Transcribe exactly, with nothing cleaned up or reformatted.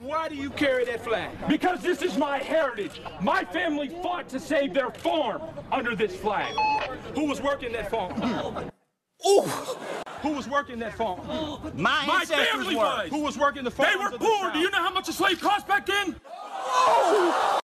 why do you carry that flag? Because this is my heritage. My family fought to save their farm under this flag. Who was working that farm? Ooh! Who was working that farm? My, My ancestors family were. was. Who was working the farm? They were poor. Do you know how much a slave cost back then? Oh!